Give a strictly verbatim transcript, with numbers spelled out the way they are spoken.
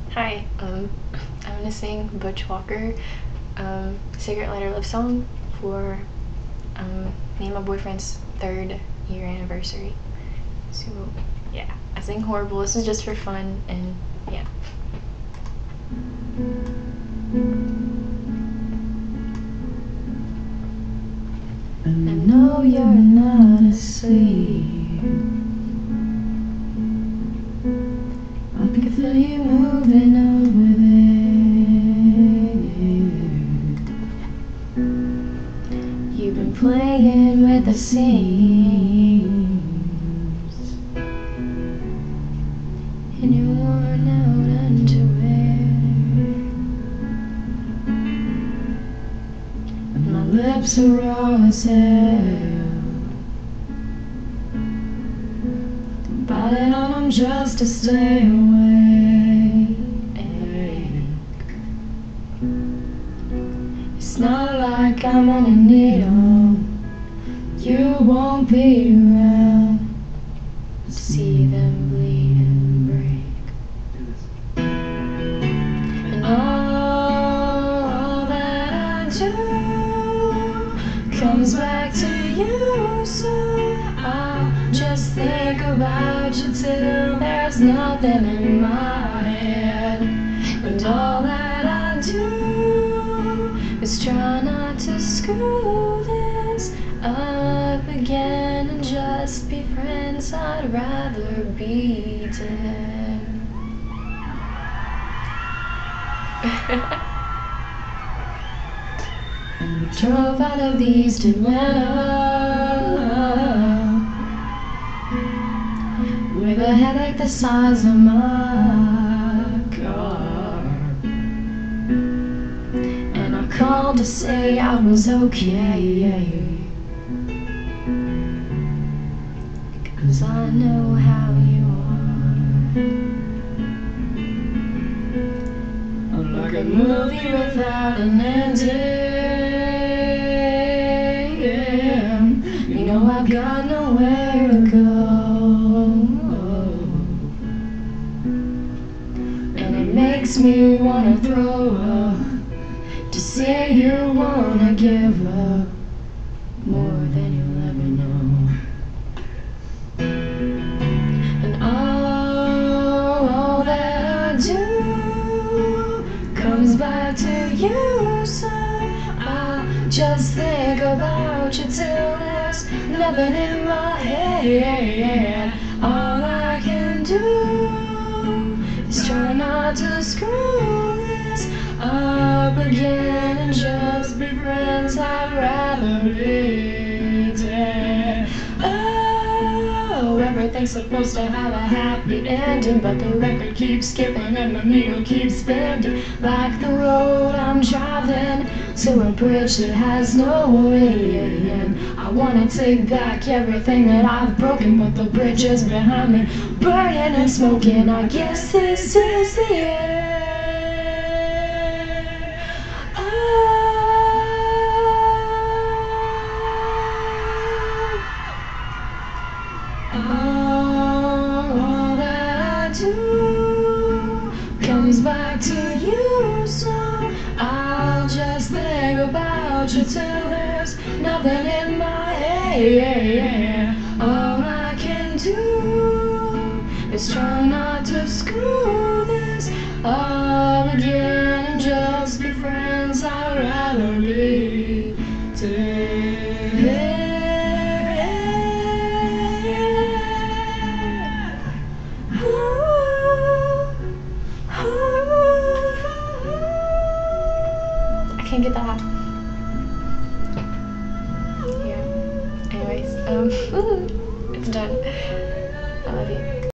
Hi, um, I'm gonna sing Butch Walker, um, Cigarette Lighter Love Song for um, me and my boyfriend's third year anniversary. So, yeah, I sing horrible. This is just for fun, and yeah. I know you're not asleep. I can feel you moving over there. You've been playing with the seams in your worn out underwear. My lips are raw as hell. Biting on them just to stay away. It's not like I'm gonna need 'em. You won't be around to see them bleed and break. And all that I do comes back to you, so I'll just think about you till there's nothing in my head. And all that I do is try not to screw this up again and just be friends. I'd rather be dead. And we drove out of East Atlanta with a headache the size of my car, and I called to say I was okay, 'cause I know how you are. Like a movie without an ending. You know I've got nowhere to go, and it makes me wanna throw up to see you wanna give up more than you'll ever know. And all, all that I do comes back to you, so I'll just think about you till there's nothing in my head. All I can do is try not to screw this up again and just be friends. I'd rather be dead. Oh, everything's supposed to have a happy ending, but the record keeps skipping and the needle keeps spinning. Like the road I'm driving to a bridge that has no end. I wanna take back everything that I've broken, but the bridge is behind me, burning and smoking. I guess this is the end. All that I do comes back to you, so I'll just think about you till there's nothing in my head. All I can do is try not to screw this up again and just be friends. I'd rather be dead. I can't get that. Yeah. Anyways, um, it's done. I love you.